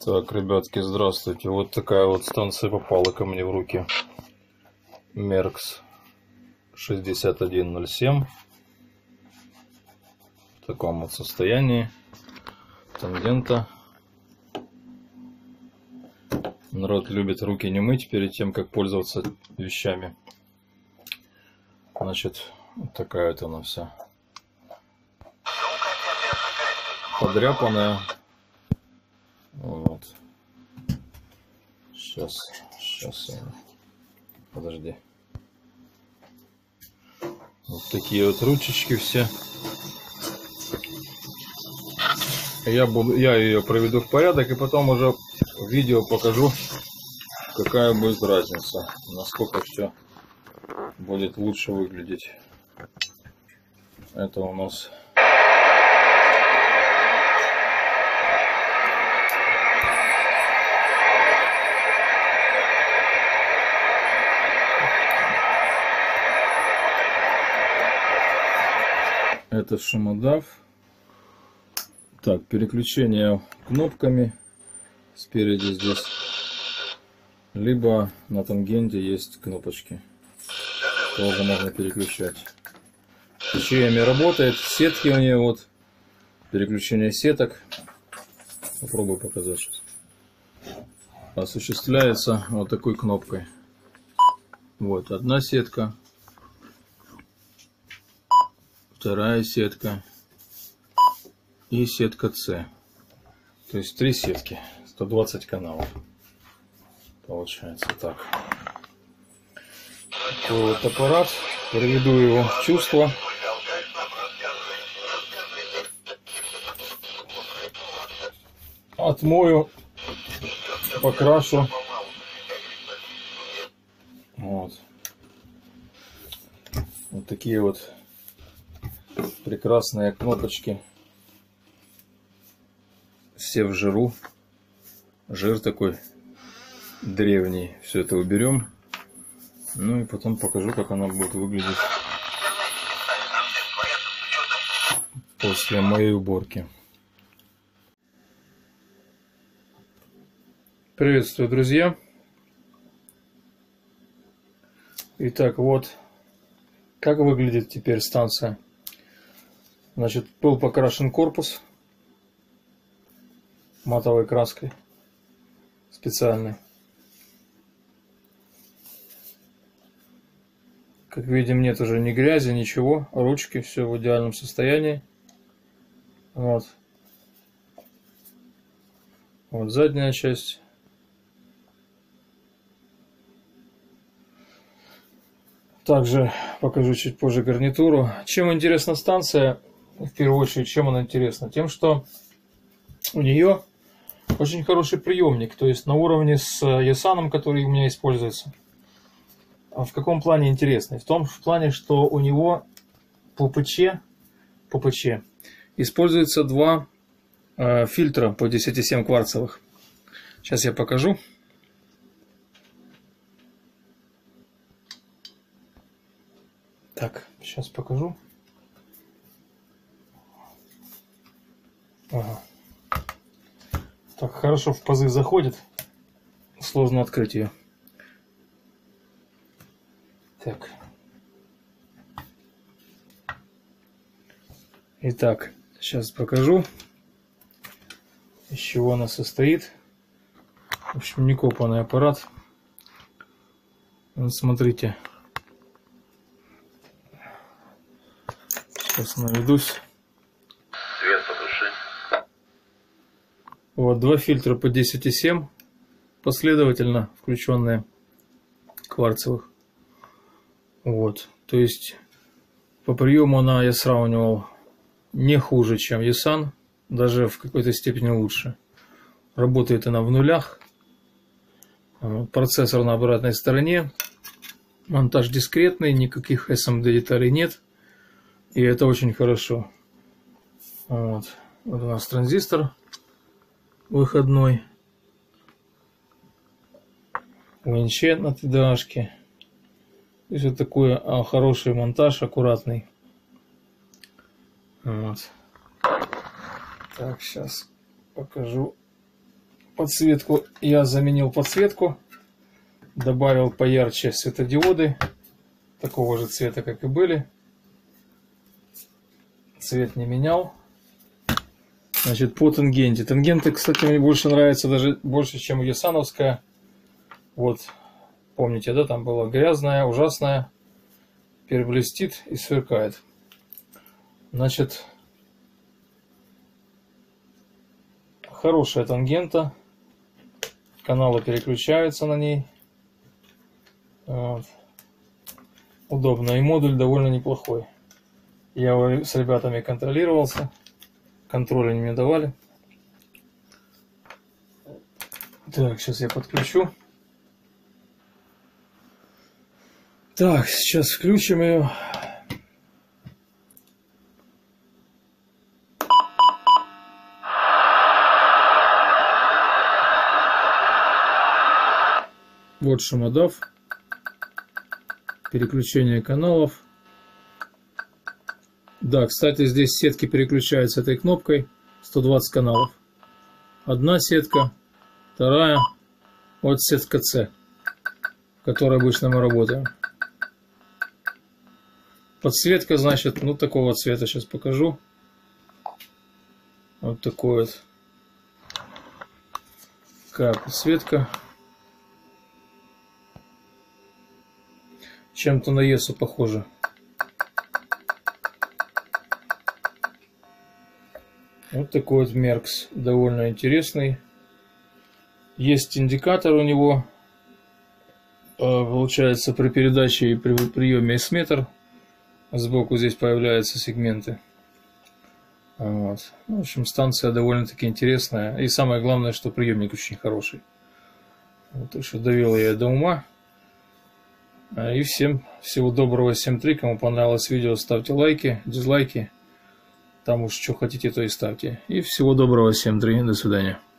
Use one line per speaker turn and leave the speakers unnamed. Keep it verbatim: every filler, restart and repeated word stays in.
Так, ребятки, здравствуйте. Вот такая вот станция попала ко мне в руки. Меркс шестьдесят один ноль семь. В таком вот состоянии. Тангента. Народ любит руки не мыть перед тем, как пользоваться вещами. Значит, вот такая вот она вся. Подряпанная. Вот. Сейчас, сейчас, подожди. Вот такие вот ручечки все. Я буду, я ее проведу в порядок и потом уже в видео покажу, какая будет разница, насколько все будет лучше выглядеть. Это у нас это шумодав. Так, переключение кнопками спереди здесь, либо на тангенте есть кнопочки, тоже можно переключать. Течениями работает, сетки у нее вот, переключение сеток, попробую показать сейчас, осуществляется вот такой кнопкой. Вот одна сетка, вторая сетка и сетка С. То есть три сетки, сто двадцать каналов. Получается так. Такой вот аппарат. Приведу его в чувство. Отмою, покрашу. Вот. Вот такие вот прекрасные кнопочки. Все в жиру. Жир такой древний. Все это уберем. Ну и потом покажу, как она будет выглядеть после моей уборки. Приветствую, друзья. Итак, вот как выглядит теперь станция. Значит, был покрашен корпус матовой краской специальной. Как видим, нет уже ни грязи, ничего. Ручки, все в идеальном состоянии. Вот. Вот задняя часть. Также покажу чуть позже гарнитуру. Чем интересна станция? В первую очередь, чем она интересна? Тем, что у нее очень хороший приемник, то есть на уровне с Ясаном, который у меня используется. В каком плане интересный? В том в плане, что у него по ПЧ, по ПЧ используется два э, фильтра по десять и семь кварцевых. Сейчас я покажу. Так, сейчас покажу. Ага. Так, хорошо в пазы заходит. Сложно открыть ее. Так. Итак, сейчас покажу, из чего она состоит. В общем, не копанный аппарат. Вот смотрите. Сейчас наведусь.
Свет потуши.
Вот два фильтра по десять и семь последовательно включенные, кварцевых. Вот, то есть по приему она, я сравнивал, не хуже, чем Ясан, даже в какой-то степени лучше. Работает она в нулях. Процессор на обратной стороне. Монтаж дискретный, никаких эс эм ди деталей нет. И это очень хорошо. Вот, вот у нас транзистор выходной. Винчет на тэ дэ ашке. То есть вот такой а, хороший монтаж, аккуратный. Вот. Так, сейчас покажу подсветку. Я заменил подсветку. Добавил поярче светодиоды. Такого же цвета, как и были. Цвет не менял. Значит, по тангенте. Тангенты, кстати, мне больше нравятся, даже больше, чем ясановская. Вот, помните, да, там была грязная, ужасная. Теперь блестит и сверкает. Значит, хорошая тангента. Каналы переключаются на ней. Вот. Удобно. И модуль довольно неплохой. Я с ребятами контролировался. Контроль они мне давали. Так, сейчас я подключу. Так, сейчас включим ее. Вот шумодав. Переключение каналов. Да, кстати, здесь сетки переключаются этой кнопкой. сто двадцать каналов. Одна сетка, вторая. Вот сетка С, в которой обычно мы работаем. Подсветка, значит, ну такого цвета сейчас покажу. Вот такой вот. Такая подсветка. Чем-то на Есу похоже. Вот такой вот Меркс, довольно интересный. Есть индикатор у него. Получается, при передаче и при приеме эс-метр. Сбоку здесь появляются сегменты. Вот. В общем, станция довольно-таки интересная. И самое главное, что приемник очень хороший. Вот, так что довел я до ума. И всем всего доброго, всем три. Кому понравилось видео, ставьте лайки, дизлайки. Там уж что хотите, то и ставьте. И всего доброго, всем три. До свидания.